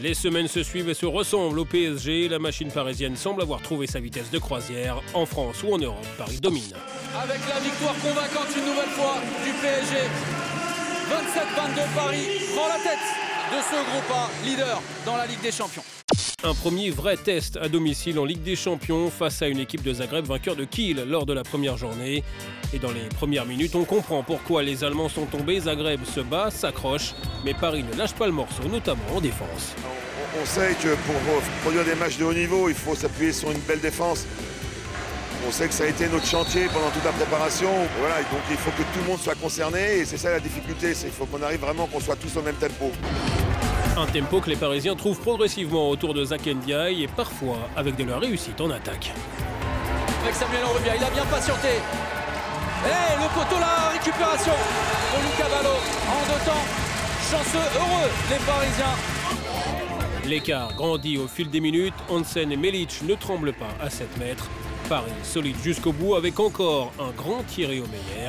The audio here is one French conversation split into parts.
Les semaines se suivent et se ressemblent au PSG. La machine parisienne semble avoir trouvé sa vitesse de croisière. En France ou en Europe, Paris domine. Avec la victoire convaincante une nouvelle fois du PSG. 27-22, Paris prend la tête de ce groupe A, leader dans la Ligue des Champions. Un premier vrai test à domicile en Ligue des Champions face à une équipe de Zagreb vainqueur de Kiel lors de la première journée. Et dans les premières minutes, on comprend pourquoi les Allemands sont tombés. Zagreb se bat, s'accroche, mais Paris ne lâche pas le morceau, notamment en défense. On sait que pour produire des matchs de haut niveau, il faut s'appuyer sur une belle défense. On sait que ça a été notre chantier pendant toute la préparation. Voilà, donc il faut que tout le monde soit concerné et c'est ça la difficulté. Il faut qu'on arrive vraiment qu'on soit tous au même tempo. Un tempo que les Parisiens trouvent progressivement autour de Zak Ndiaye et parfois avec de la réussite en attaque. Avec Samuel Enrubia, il a bien patienté. Et le poteau, la récupération de Luca Ballo en deux temps. Chanceux, heureux les Parisiens. L'écart grandit au fil des minutes. Hansen et Melic ne tremblent pas à 7 mètres. Paris solide jusqu'au bout avec encore un grand Thierry Omeyer.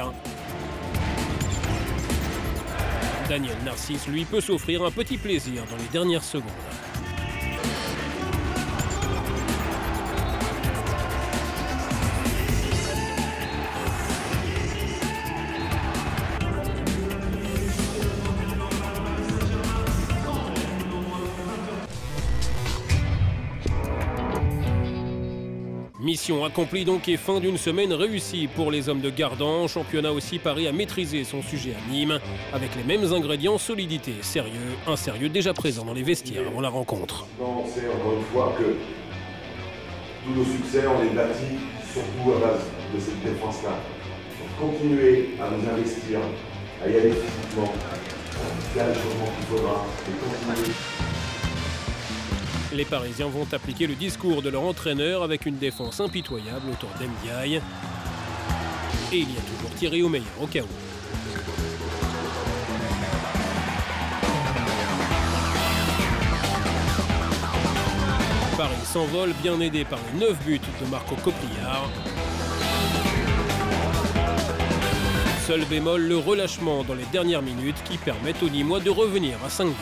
Daniel Narcisse, lui, peut s'offrir un petit plaisir dans les dernières secondes. Mission accomplie donc et fin d'une semaine réussie pour les hommes de Gardan. En championnat aussi, Paris a maîtrisé son sujet à Nîmes avec les mêmes ingrédients, solidité, sérieux, un sérieux déjà présent dans les vestiaires avant la rencontre. On sait encore une fois que tous nos succès, on les bâtit surtout à base de cette défense-là. Donc continuer à nous investir, à y aller physiquement, à faire les changements qu'il faudra et continuer. Les Parisiens vont appliquer le discours de leur entraîneur avec une défense impitoyable autour d'Ndiaye. Et il y a toujours Thierry Omeyer au cas où. Paris s'envole, bien aidé par les 9 buts de Marco Copliard. Seul bémol, le relâchement dans les dernières minutes qui permettent aux Nîmois de revenir à 5 buts.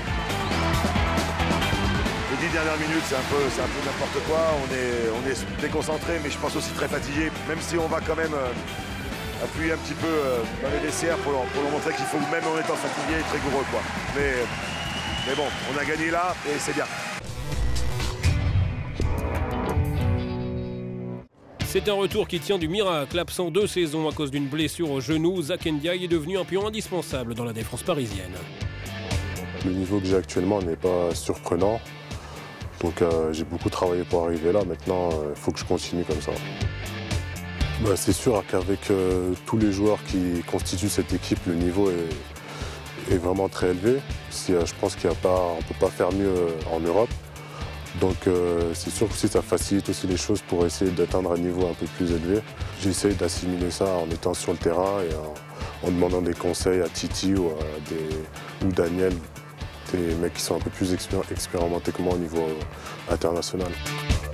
Les 10 dernières minutes, c'est un peu n'importe quoi. On est déconcentré, mais je pense aussi très fatigué. Même si on va quand même appuyer un petit peu dans les vestiaires pour leur montrer qu'il faut, même en étant fatigué, être rigoureux, quoi. Mais bon, on a gagné là et c'est bien. C'est un retour qui tient du miracle. Absent 2 saisons à cause d'une blessure au genou, Zak Ndiaye est devenu un pion indispensable dans la défense parisienne. Le niveau que j'ai actuellement n'est pas surprenant. Donc j'ai beaucoup travaillé pour arriver là. Maintenant, il faut que je continue comme ça. C'est sûr qu'avec tous les joueurs qui constituent cette équipe, le niveau est vraiment très élevé. Je pense qu'on ne peut pas faire mieux en Europe. Donc c'est sûr que ça facilite aussi les choses pour essayer d'atteindre un niveau un peu plus élevé. J'essaie d'assimiler ça en étant sur le terrain et en demandant des conseils à Titi ou Daniel, des mecs qui sont un peu plus expérimentés que moi au niveau international.